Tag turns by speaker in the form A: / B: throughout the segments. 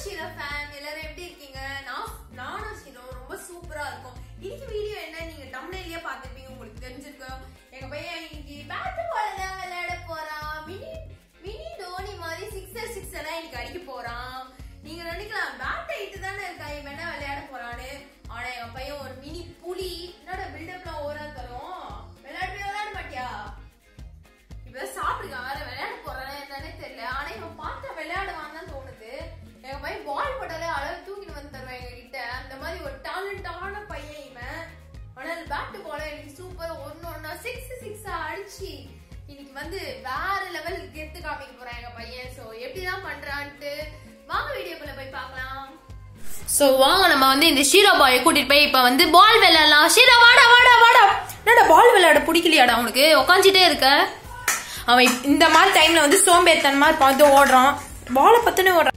A: ஷீரோ fan எல்லாரும் எப்படி இருக்கீங்க? நானும் ஷீரோ ரொம்ப சூப்பரா இருக்கும். இன்னைக்கு வீடியோ என்ன நீங்க தம்ப்நெயிலே பார்த்திருப்பீங்க, உங்களுக்கு தெரிஞ்சிருக்கும். எங்க பையன் இன்னைக்கு பேட் பால்ல விளையாட போறான். மினி டோனி மாதிரி சிக்ஸர் எல்லாம் இன்னைக்கு அடிக்க போறான். நீங்க நினைக்கலாம் பேட் ஹைட் தானே இருக்கா, இவன் என்ன விளையாட போறான்னு. ஆனா எங்க பையன் ஒரு மினி புலி. என்னோட பில்டப்லாம் ஓரா தரும். விளையாட மாட்டியா? இப்ப சாப்பிடுங்க, வேற விளையாட போறானே என்னன்னே தெரியல. ஆனா இவன் பார்த்தா விளையாடுவான்னு தான் தோணுது. எங்க பையன் பால் போட்டாலே அளவு தூக்கிட்டு வந்து தருவான் எங்க கிட்ட. அந்த மாதிரி ஒரு டேலண்டான பையன் இவன். ஆனால் பேட் பால இன்னைக்கு சூப்பர் ஒன்னா சிக்ஸ் அடிச்சு இன்னைக்கு வந்து வேற லெவல் கெத்து காமிக்க போறான் எங்க பையன். சோ எப்படிதான் பண்றான்ட்டு வாங்க வீடியோக்குள்ள போய் பார்க்கலாம். சோ வாங்க நம்ம வந்து இந்த ஷீரோ பாயை கூட்டிட்டு போய் இப்ப வந்து பால் விளையாடலாம். ஷீரோ வாடா. என்னடா பால் விளையாட பிடிக்கலையாடா உனக்கு? உட்காந்துட்டே இருக்க. அவன் இந்த மாதிரி டைம்ல வந்து சோம்பேறித்தனமா பார்த்து ஓடுறான். பாலை பத்துன்னு ஓடுறான்.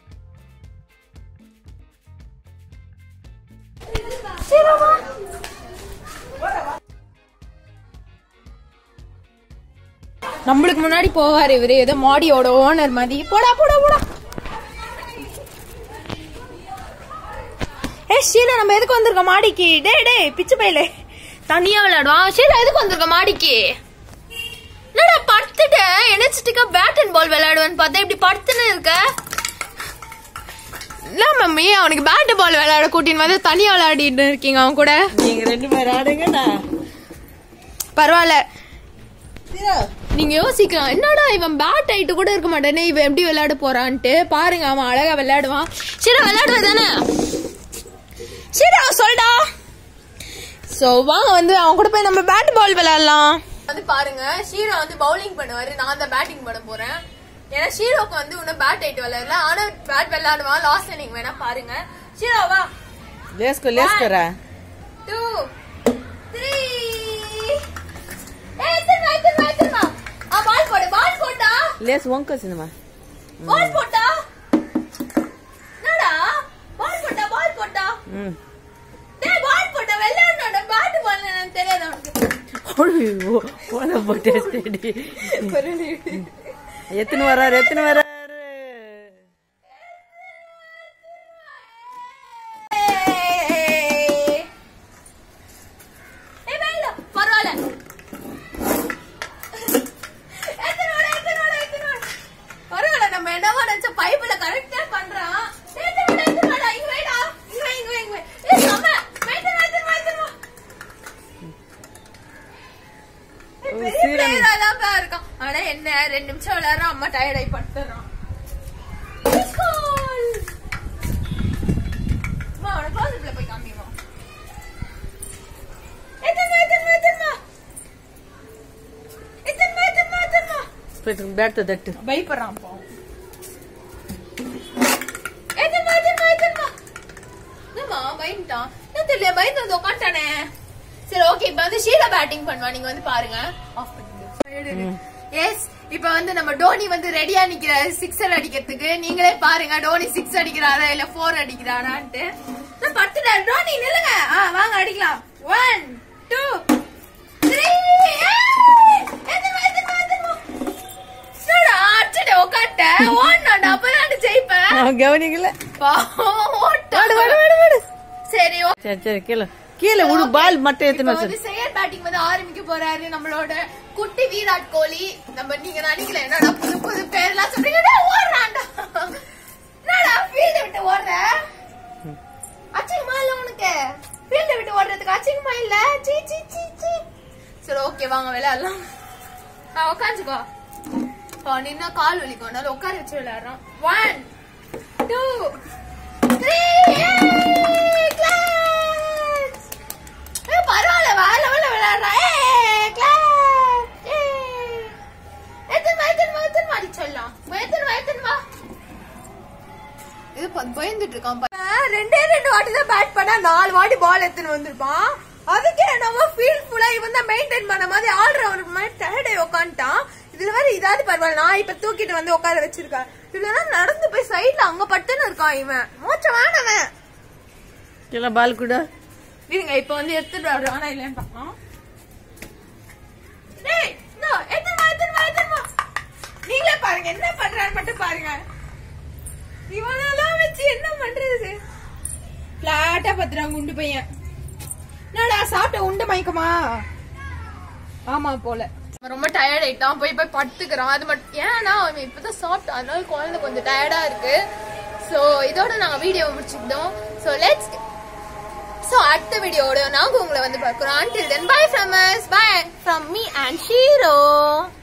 A: நம்மளுக்கு முன்னாடி போவாரு இவரு, ஏதோ மாடியோட ஓனர் மாதிரி. போடா. ஷீலா நம்ம எதுக்கு வந்திருக்கோம் மாடிக்கு? டே பிச்சு பையில தனியா விளையாடுவான். ஷீலா எதுக்கு வந்திருக்கோம் மாடிக்கு? என்னடா படுத்துட்டேன், எனர்ஜெட்டிக்கா பேட் அண்ட் பால் விளையாடுவேன்னு பார்த்தா இப்படி படுத்துன்னு இருக்க. இல்ல மம்மி, அவனுக்கு பேட் பால் விளையாட கூட்டின்னு வந்து தனியா விளையாடிட்டு இருக்கீங்க அவன் கூட.
B: நீங்க ரெண்டு பேரும் ஆடுங்கடா.
A: பரவாயில்ல, நீங்க யோசிக்கலாம் என்னடா இவன் பேட் ஆயிட்டு கூட இருக்க மாட்டானே, இவன் எப்படி விளையாட போறான்ட்டு. பாருங்க அவன் அழகா விளையாடுவான். சரி விளையாடுவா தானே? சரி சொல்டா. சோ வாங்க வந்து அவன் கூட போய் நம்ம பேட் பால் விளையாடலாம். வந்து பாருங்க ஷீரோ வந்து பவுலிங் பண்ணுவாரு, நான் தான் பேட்டிங் பண்ண போறேன். ஏன்னா ஷீரோக்கு வந்து இன்னும் பேட் ஆயிட்டு விளையாடல, ஆனா பேட் விளையாடுவான். லாஸ்ட் இன்னிங் வேணா பாருங்க. ஷீரோ வா.
B: लेस करा
A: 2 3 ஏத்தமா பால் போடா.
B: लेस वंका सिनेमा
A: பால் போடா. என்னடா பால் போடா. டேய் பால் போடா, விளையாடணும்டா. பேட் பால் எனக்கு தெரியாது உனக்கு.
B: ஓய்யோ போன போட்டே ஸ்டடி எத்தனை வராரு
A: ஆனா என்ன 2 நிமிஷம் விளையாடுறான், அம்மா டயர்ட் ஆகி படுத்துறான். போய் காமிமா.
B: बैठ तो दट
A: பயப்படுறான். பயந்துட்டான் தெரியல, பயந்து உட்காந்துட்டானே. சரி ஓகே, இப்ப வந்து ஷீலா பேட்டிங் பண்ணுவா. நீங்க வந்து பாருங்க. எஸ், இப்ப வந்து நம்ம டோனி வந்து ரெடியா நிக்கிறாரு சிக்ஸர் அடிக்கிறதுக்கு. நீங்களே பாருங்க டோனி 6 அடிக்கிறாரா இல்ல 4 அடிக்கிறாரான்ட்டு. படுத்துட்டாரு. டோனி நில்லுங்க, வாங்க அடிக்கலாம். 1 2 3 அடிச்சுட்டு உட்காட்ட ஓடணும். அப்பதான் ஜெயிப்பேன்.
B: கவனிக்கல.
A: சரி
B: சரி கீழே விடு, பால் மட்டும் எடுத்துன்னு
A: செகண்ட் பேட்டிங் வந்து ஆரம்பிக்க போறாரு நம்மளோட குட்டி விராட் கோலி. நம்ம நீங்க நினைக்கல என்னடா புது பேர்லாம் சொல்றீங்க. ஓடுறான்டா. என்னடா ஃபீல்ட விட்டு ஓடுற? அச்சிங்கமா இல்ல உனக்கு? ஃபீல்ட விட்டு ஓடுறதுக்கு அச்சிங்கமா இல்ல? சரி ஓகே வாங்க விளையாடலாம். உட்காந்துக்கோ. நின்னா கால் வலிக்கும், அதனால உட்கார வச்சு விளையாடுறான். 1 2 3 பரவாயில்ல, வேற லெவல்ல விளையாடுறான். பயந்துட்டு இருக்கான். 2 வாட்டி தான் பேட் பண்ணா 4 வாட்டி பால் எடுத்துன்னு வந்திருப்பான். அதுக்கே நம்ம ஃபீல்ட் ஃபுல்லா இவன் தான் மெயின்டைன் பண்ண மாதிரி ஆல்ரவுண்டர் மாதிரி டயர்டை உட்காந்துட்டான். இதுல வேற இதாவது பரவாயில்ல, நான் இப்ப தூக்கிட்டு வந்து உட்கார வச்சிருக்கேன். இதுல நடந்து போய் சைட்ல அங்க பட்டுன்னு இருக்கான் இவன். மோச்சமானவன்.
B: பால் கூட
A: இருங்க, இப்ப வந்து எடுத்துட்டு வர்றான். ஆனா இல்லன்னு பாக்கலாம். நீங்களே பாருங்க என்ன பண்றான்னு மட்டும் பாருங்க. இவனெல்லாம் வச்சு பண்றது? பிளாட்டா பத்துறாங்க உண்டு பையன். என்னடா சாப்பிட்ட உண்டு மயக்கமா? ஆமா போல. ரொம்ப டயர்ட் ஆயிட்டான், போய் படுத்துக்கிறான். அது மட்டும் ஏன்னா அவன் இப்பதான் சாப்பிட்டான், அதனால குழந்தை கொஞ்சம் டயர்டா இருக்கு. சோ இதோட நாங்க வீடியோ முடிச்சுக்கிட்டோம். சோ அடுத்த வீடியோட நாங்க உங்களை வந்து பார்க்கிறோம். Until then, bye from us. Bye from me and Shiro.